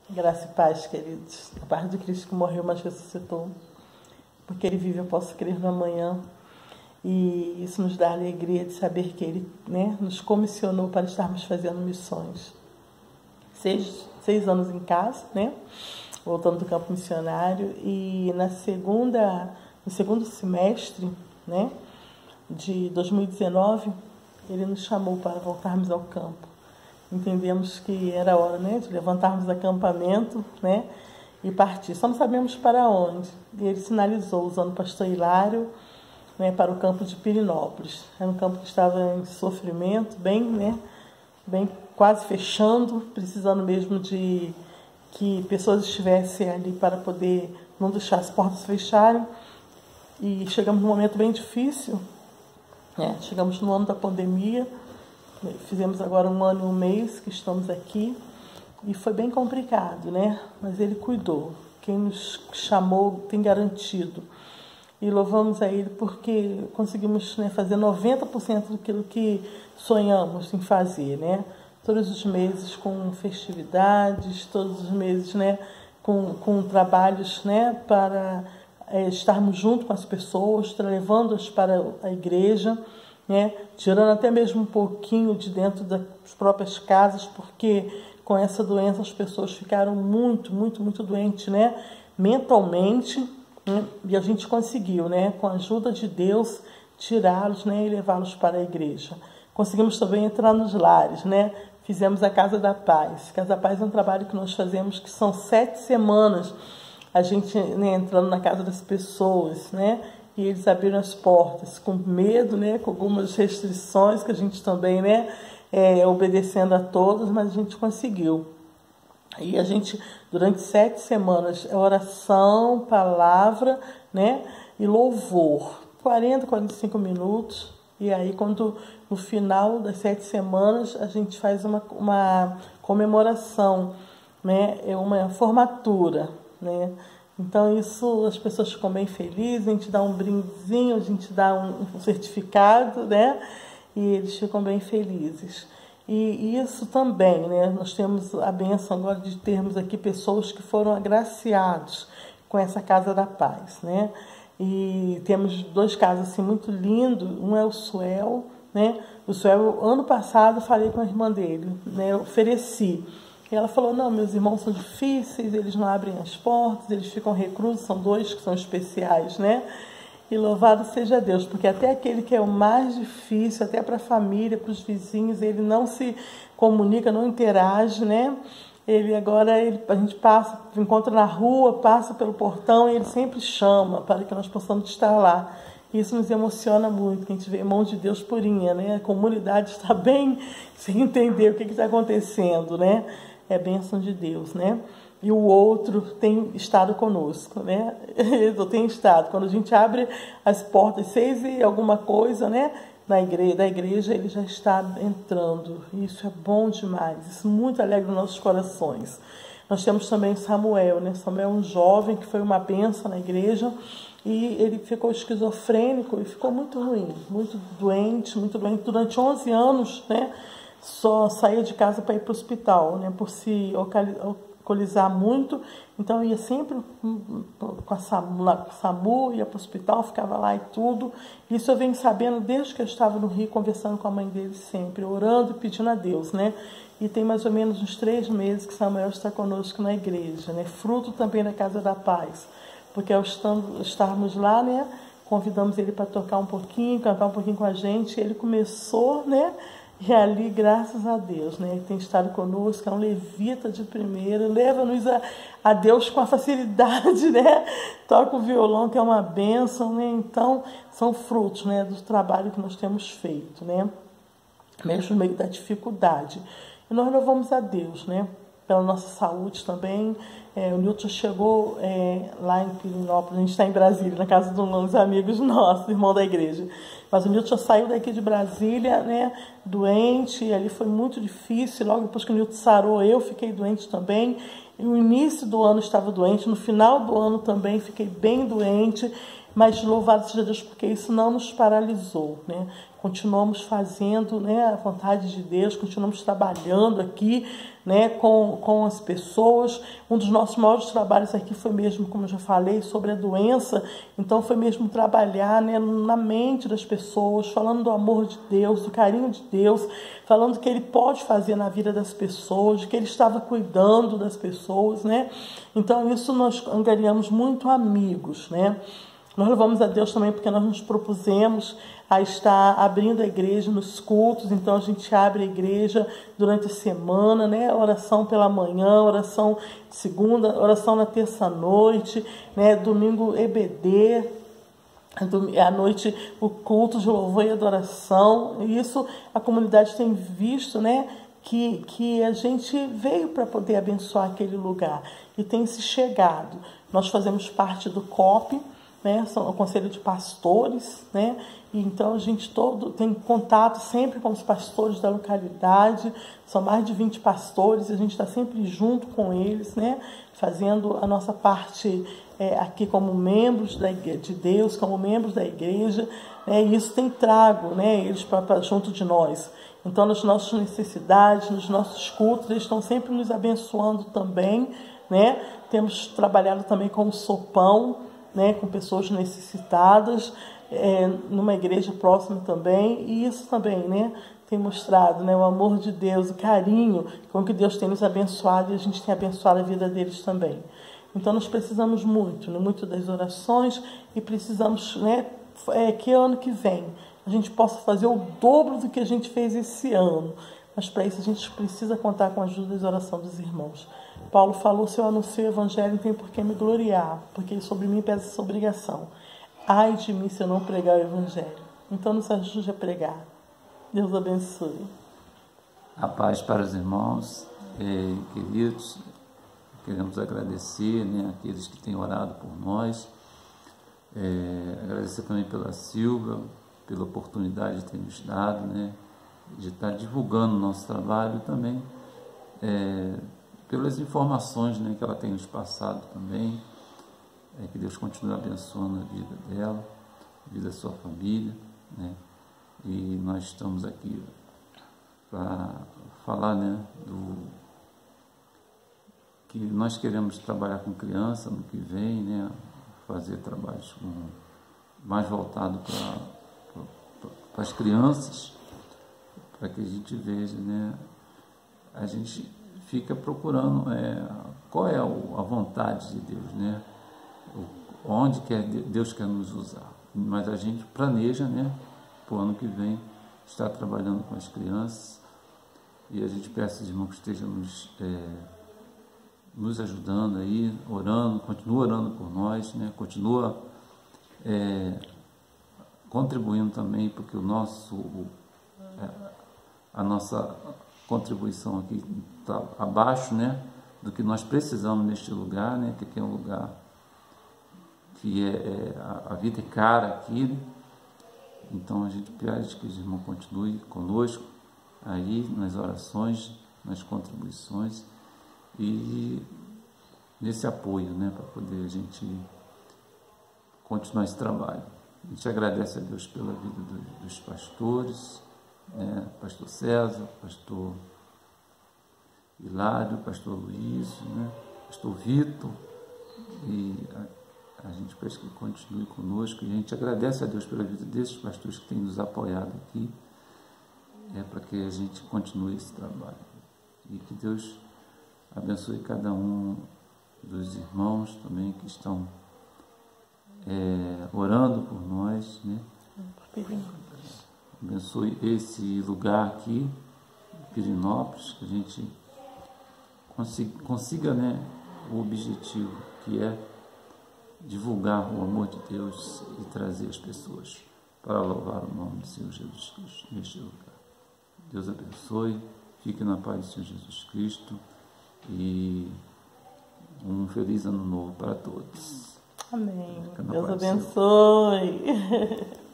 Graça e paz, queridos. A paz de Cristo que morreu, mas ressuscitou. Porque Ele vive, eu posso crer no amanhã. E isso nos dá a alegria de saber que Ele, né, nos comissionou para estarmos fazendo missões. Seis anos em casa, né? Voltando do campo missionário. E no segundo semestre, né, de 2019, Ele nos chamou para voltarmos ao campo. Entendemos que era hora, né, de levantarmos acampamento, né, e partir. Só não sabemos para onde. E Ele sinalizou, usando o pastor Hilário, né, para o campo de Pirinópolis. Era um campo que estava em sofrimento, bem quase fechando, precisando mesmo de que pessoas estivessem ali para poder não deixar as portas fecharem. E chegamos num momento bem difícil, né? Chegamos no ano da pandemia. Fizemos agora 1 ano e 1 mês que estamos aqui e foi bem complicado, né? Mas Ele cuidou. Quem nos chamou tem garantido. E louvamos a Ele porque conseguimos, né, fazer 90% daquilo que sonhamos em fazer, né? Todos os meses com festividades, todos os meses, né, com trabalhos, né, para estarmos junto com as pessoas, levando-as para a igreja, né, tirando até mesmo um pouquinho de dentro das próprias casas, porque com essa doença as pessoas ficaram muito doentes, né, mentalmente, né, e a gente conseguiu, né, com a ajuda de Deus, tirá-los, né, e levá-los para a igreja. Conseguimos também entrar nos lares, né, fizemos a Casa da Paz. Casa da Paz é um trabalho que nós fazemos que são 7 semanas, a gente, né, entrando na casa das pessoas, né, e eles abriram as portas com medo, né, com algumas restrições que a gente também, né, obedecendo a todas, mas a gente conseguiu. E a gente, durante 7 semanas, oração, palavra, né, e louvor, 45 minutos. E aí, quando no final das 7 semanas, a gente faz uma comemoração, né, uma formatura, né. Então, isso, as pessoas ficam bem felizes, a gente dá um brindezinho, a gente dá um certificado, né? E eles ficam bem felizes. E isso também, né? Nós temos a bênção agora de termos aqui pessoas que foram agraciados com essa Casa da Paz, né? E temos 2 casos assim muito lindos. Um é o Suel, né? O Suel, ano passado, falei com a irmã dele, né? Eu ofereci. E ela falou, não, meus irmãos são difíceis, eles não abrem as portas, eles ficam reclusos, são 2 que são especiais, né? E louvado seja Deus, porque até aquele que é o mais difícil, até para a família, para os vizinhos, ele não se comunica, não interage, né? A gente passa, encontra na rua, passa pelo portão e ele sempre chama para que nós possamos estar lá. Isso nos emociona muito, que a gente vê mão de Deus purinha, né? A comunidade está bem sem entender o que está acontecendo, né? É bênção de Deus, né? E o outro tem estado conosco, né? Eu tenho estado. Quando a gente abre as portas 6 e alguma coisa, né? Da igreja, ele já está entrando. Isso é bom demais. Isso muito alegra os nossos corações. Nós temos também Samuel, né? Samuel é um jovem que foi uma bênção na igreja. E ele ficou esquizofrênico e ficou muito ruim, muito doente. Durante 11 anos, né, só saía de casa para ir para o hospital, né, por se alcoolizar muito. Então, ia sempre com a SAMU, ia para o hospital, ficava lá e tudo. Isso eu venho sabendo desde que eu estava no Rio, conversando com a mãe dele sempre, orando e pedindo a Deus, né. E tem mais ou menos uns 3 meses que Samuel está conosco na igreja, né, fruto também da Casa da Paz. Porque ao estarmos lá, né, convidamos ele para tocar um pouquinho, cantar um pouquinho com a gente. Ele começou, né, e ali, graças a Deus, né, ele tem estado conosco, é um levita de primeira, leva-nos a Deus com a facilidade, né, toca o violão, que é uma bênção, né, então são frutos, né, do trabalho que nós temos feito, né, mesmo no meio da dificuldade. E nós louvamos a Deus, né, pela nossa saúde também. O Nilton chegou lá em Pirinópolis, a gente está em Brasília, na casa de uns amigos nossos, irmão da igreja. Mas o Nilton saiu daqui de Brasília, né, doente, e ali foi muito difícil. Logo depois que o Nilton sarou, eu fiquei doente também. E no início do ano estava doente, no final do ano também fiquei bem doente. mas louvado seja Deus porque isso não nos paralisou, né? Continuamos fazendo, né, a vontade de Deus, continuamos trabalhando aqui, né, com as pessoas. Um dos nossos maiores trabalhos aqui foi mesmo, como eu já falei, sobre a doença. Então foi mesmo trabalhar, né, na mente das pessoas, falando do amor de Deus, do carinho de Deus, falando o que Ele pode fazer na vida das pessoas, de que Ele estava cuidando das pessoas, né? Então isso nós angariamos muito amigos, né? Nós louvamos a Deus também porque nós nos propusemos a estar abrindo a igreja nos cultos. Então a gente abre a igreja durante a semana, né? Oração pela manhã, oração de segunda, oração na terça-noite, né? Domingo EBD, à noite o culto de louvor e adoração. E isso a comunidade tem visto, né? Que a gente veio para poder abençoar aquele lugar e tem se chegado. Nós fazemos parte do COP, né, são o Conselho de Pastores, né, e então a gente tem contato sempre com os pastores da localidade, são mais de 20 pastores, e a gente está sempre junto com eles, né, fazendo a nossa parte aqui como membros de Deus, como membros da igreja, né, e isso tem trago, né, eles para junto de nós. Então, nas nossas necessidades, nos nossos cultos, eles estão sempre nos abençoando também, né, temos trabalhado também com o sopão, né, com pessoas necessitadas, numa igreja próxima também, e isso também, né, tem mostrado, né, o amor de Deus, o carinho com que Deus tem nos abençoado, e a gente tem abençoado a vida deles também. Então nós precisamos muito, né, muito das orações, e precisamos, né, que ano que vem a gente possa fazer o dobro do que a gente fez esse ano, mas para isso a gente precisa contar com a ajuda da oração dos irmãos. Paulo falou: se eu anuncio o evangelho, não tem por que me gloriar, porque sobre mim pesa essa obrigação. Ai de mim se eu não pregar o evangelho. Então nos ajude a pregar. Deus abençoe. A paz para os irmãos, queridos. Queremos agradecer, né, aqueles que têm orado por nós. Agradecer também pela Silva, pela oportunidade de ter nos dado, né, de estar divulgando o nosso trabalho também. Pelas informações, né, que ela tem nos passado também, que Deus continue abençoando a vida dela, a vida da sua família, né, e nós estamos aqui para falar, né, que nós queremos trabalhar com criança no que vem, né, fazer trabalhos mais voltados para as crianças, para que a gente veja, né, a gente fica procurando qual é a vontade de Deus, né? Onde Deus quer nos usar. Mas a gente planeja, né, para o ano que vem, estar trabalhando com as crianças, e a gente peça aos irmãos que estejam nos ajudando aí, orando, continua orando por nós, né? Continua contribuindo também, porque a nossa contribuição aqui está abaixo, né, do que nós precisamos neste lugar, né, que aqui é um lugar que a vida é cara aqui, né? Então a gente pede que os irmãos continuem conosco aí nas orações, nas contribuições e nesse apoio, né, para poder a gente continuar esse trabalho. A gente agradece a Deus pela vida dos pastores, né, pastor César, pastor Hilário, pastor Luiz, né, pastor Vitor, e a gente peça que continue conosco, e a gente agradece a Deus pela vida desses pastores que têm nos apoiado aqui, para que a gente continue esse trabalho, e que Deus abençoe cada um dos irmãos também que estão orando por nós, né? Abençoe esse lugar aqui, Pirinópolis, que a gente consiga, né, o objetivo, que é divulgar o amor de Deus e trazer as pessoas para louvar o nome do Senhor Jesus Cristo neste lugar. Deus abençoe, fique na paz do Senhor Jesus Cristo e um feliz ano novo para todos. Amém. Deus abençoe.